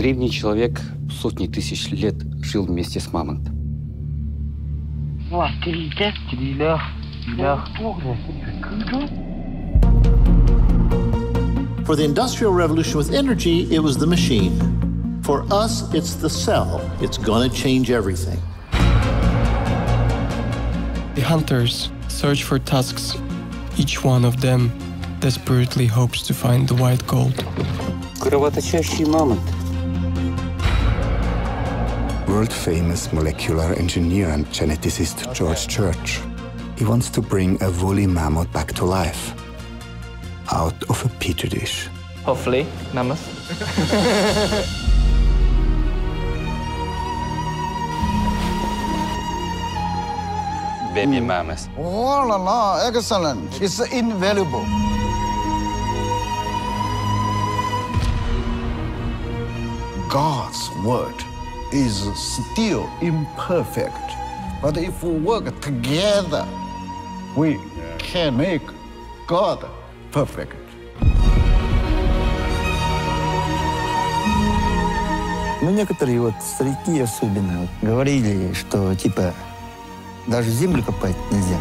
Древний человек сотни тысяч лет жил вместе с мамонтом. For the Industrial Revolution with energy, it was the machine. For us, it's the cell. It's gonna change everything. The hunters search for tusks. Each one of them desperately hopes to find the white gold. Кровоточащий мамонт. World-famous molecular engineer and geneticist George Church. He wants to bring a woolly mammoth back to life, out of a petri dish. Hopefully, mammoth. Baby mammoth. Oh la la, excellent. It's invaluable. God's word is still imperfect. But if we work together, we can make God perfect. Ну, некоторые вот старики особенно говорили, что типа даже землю копать нельзя.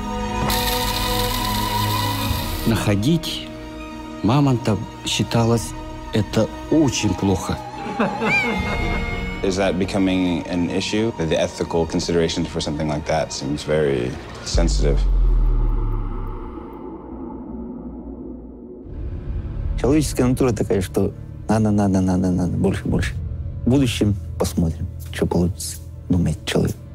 Находить мамонта считалось это очень плохо. Is that becoming an issue? The ethical consideration for something like that seems very sensitive. Человеческая натура такая, что надо, больше. В будущем посмотрим, что получится, думает человек.